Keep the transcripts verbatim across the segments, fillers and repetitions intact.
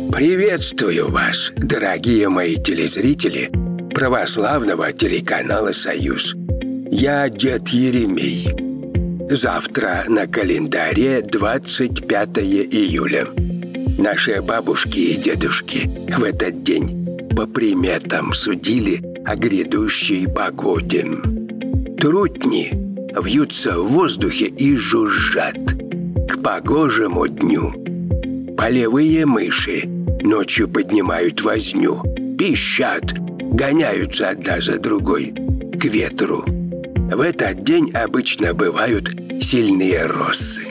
Приветствую вас, дорогие мои телезрители православного телеканала «Союз». Я дед Еремей. Завтра на календаре двадцать пятое июля. Наши бабушки и дедушки в этот день по приметам судили о грядущей погоде. Трутни вьются в воздухе и жужжат к погожему дню. Полевые мыши ночью поднимают возню, пищат, гоняются одна за другой к ветру. В этот день обычно бывают сильные росы.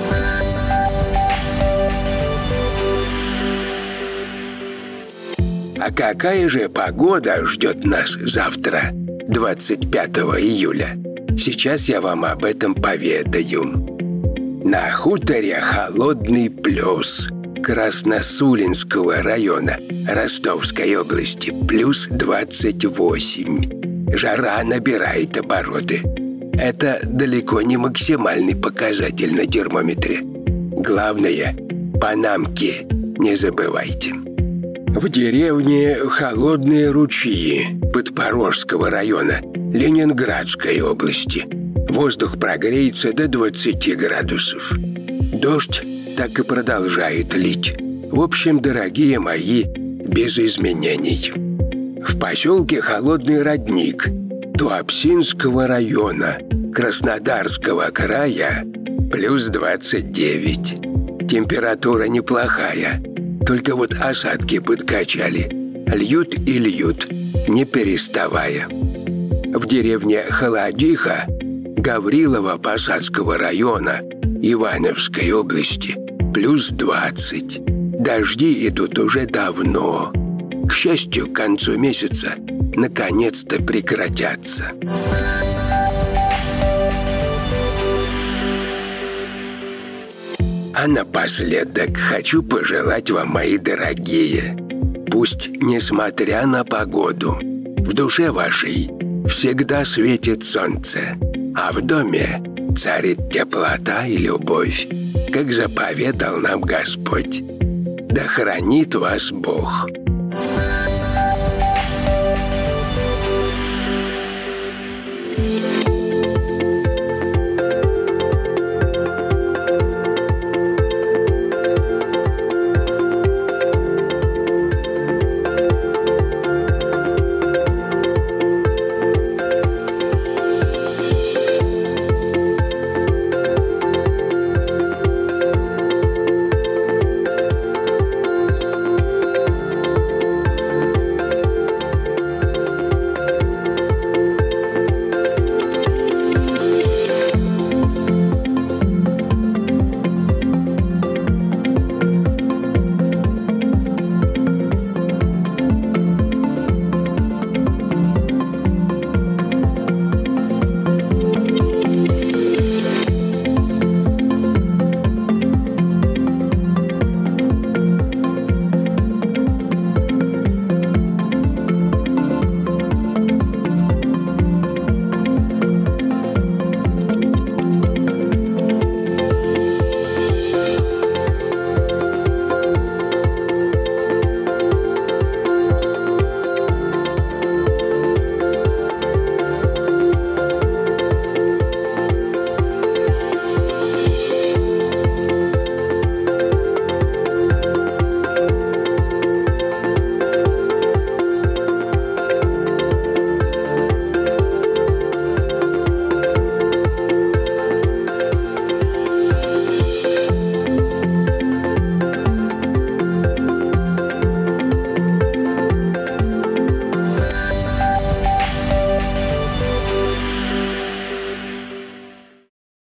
А какая же погода ждет нас завтра, двадцать пятого июля? Сейчас я вам об этом поведаю. На хуторе Холодный Плес Красносулинского района Ростовской области плюс двадцать восемь. Жара набирает обороты. Это далеко не максимальный показатель на термометре. Главное, панамки не забывайте. В деревне Холодные Ручьи Подпорожского района Ленинградской области воздух прогреется до двадцати градусов. Дождь так и продолжает лить. В общем, дорогие мои, без изменений. В поселке Холодный Родник Туапсинского района Краснодарского края плюс двадцать девять. Температура неплохая, только вот осадки подкачали. Льют и льют, не переставая. В деревне Холодиха Гаврилово-Посадского района Ивановской области плюс двадцать. Дожди идут уже давно. К счастью, к концу месяца наконец-то прекратятся. А напоследок хочу пожелать вам, мои дорогие, пусть, несмотря на погоду, в душе вашей всегда светит солнце, а в доме царит теплота и любовь, как заповедал нам Господь. Да хранит вас Бог.